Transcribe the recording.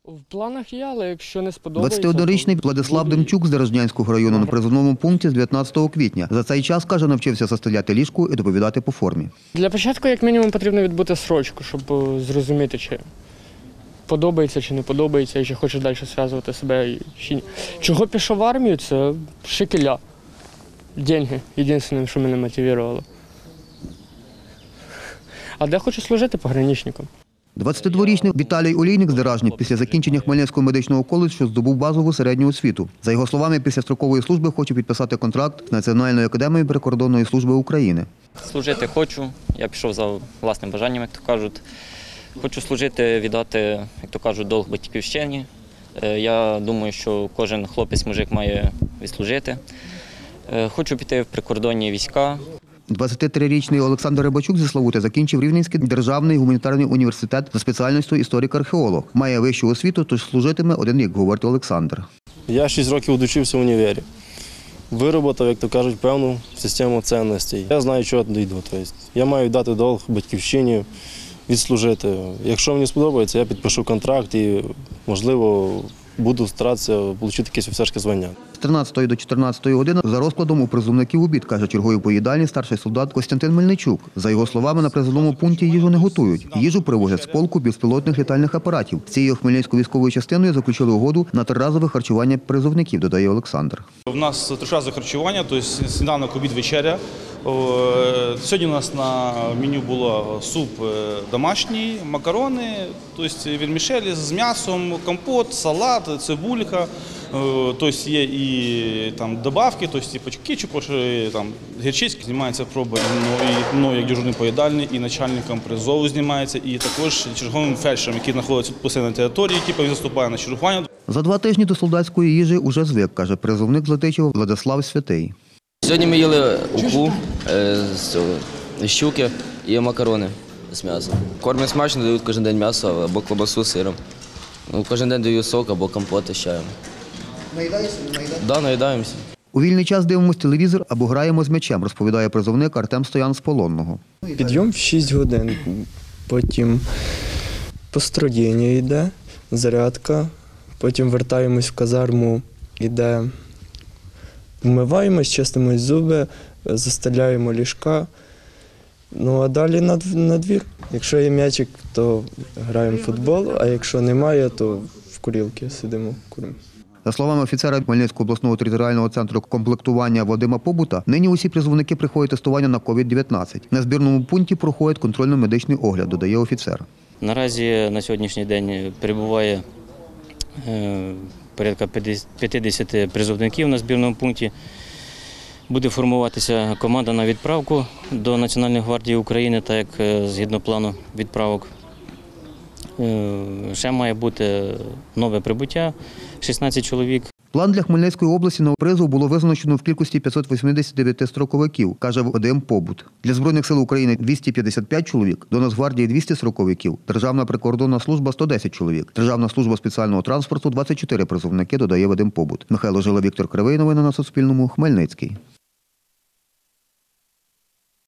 В планах є, але якщо не сподобається… 21-річний Владислав Демчук з Деражнянського району на призовному пункті з 19 квітня. За цей час, каже, навчився застеляти ліжко і доповідати по формі. Для початку, як мінімум, потрібно відбути строчку, щоб зрозуміти, чи подобається, чи не подобається, і чи хочеш далі зв'язувати себе, чи ні. Чого пішов в армію, це шекеля. Деньги. Єдине, що мене мотивувало. А де хочу служити? Пограничником. 22-річний Віталій Олійник з Деражні після закінчення Хмельницького медичного коледжу здобув базову середню освіту. За його словами, після строкової служби хоче підписати контракт з Національною академією прикордонної служби України. Служити хочу, я пішов за власним бажанням, як то кажуть. Хочу служити, віддати, як то кажуть, долг батьківщині. Я думаю, що кожен хлопець-мужик має відслужити. Хочу піти в прикордонні війська. 23-річний Олександр Рибачук зі Славути закінчив Рівненський державний гуманітарний університет за спеціальністю історик-археолог. Має вищу освіту, тож служитиме 1 рік, говорить Олександр. Я 6 років відучився в універі. Вироботав, як то кажуть, певну систему цінностей. Я знаю, чого дійду. Тобто, я маю дати долг батьківщині, відслужити. Якщо мені сподобається, я підпишу контракт і, можливо, буду старатися отримати якесь офіцерське звання. З 13 до 14 години за розкладом у призовників обід, каже черговий поїдальні старший солдат Костянтин Мельничук. За його словами, на призовному пункті їжу не готують. Їжу привозять з полку безпілотних літальних апаратів. З цією Хмельницькою військовою частиною заключили угоду на 3-разове харчування призовників, додає Олександр. У нас 3-разове харчування, тобто сніданок, обід, вечеря. Сьогодні у нас на меню було суп домашній, макарони, тобто вермішелі з м'ясом, компот, салат, цибулька. Тобто є і там добавки, тобто типу кетчуп, там гірчицький, знімається проба і мною як дежурний поїдальний, і начальником призову знімається, і також черговим фельдшером, який знаходиться постійно на території, типу він заступає на чергування. За 2 тижні до солдатської їжі уже звик, каже призовник з Летичева Владислав Святий. Сьогодні ми їли уху з щуки і макарони з м'ясом. Кормять смачно, дають кожен день м'ясо або колбасу з сиром. Кожен день дають сок або компоти з чаєм. Наїдаєшся? Так, наїдаємося. У вільний час дивимося телевізор або граємо з м'ячем, розповідає призовник Артем Стоян з Полонного. Підйом в 6 годин, потім построєння йде, зарядка, потім вертаємось в казарму, йде, вмиваємось, чистимо зуби, застеляємо ліжка, ну а далі на двір. Якщо є м'ячик, то граємо в футбол, а якщо немає, то в курілки сидимо, куримо. За словами офіцера Хмельницького обласного територіального центру комплектування Вадима Побута, нині усі призовники приходять тестування на COVID-19. На збірному пункті проходять контрольно-медичний огляд, додає офіцер. Наразі на сьогоднішній день перебуває порядка 50 призовників на збірному пункті. Буде формуватися команда на відправку до Національної гвардії України, так як згідно плану відправок. Ще має бути нове прибуття – 16 чоловік. План для Хмельницької області на призов було визначено в кількості 589 строковиків, каже Вадим Побут. Для Збройних сил України – 255 чоловік, до Нацгвардії – 200 строковиків, Державна прикордонна служба – 110 чоловік, Державна служба спеціального транспорту – 24 призовники, додає Вадим Побут. Михайло Жила, Віктор Кривий. Новини на Суспільному. Хмельницький.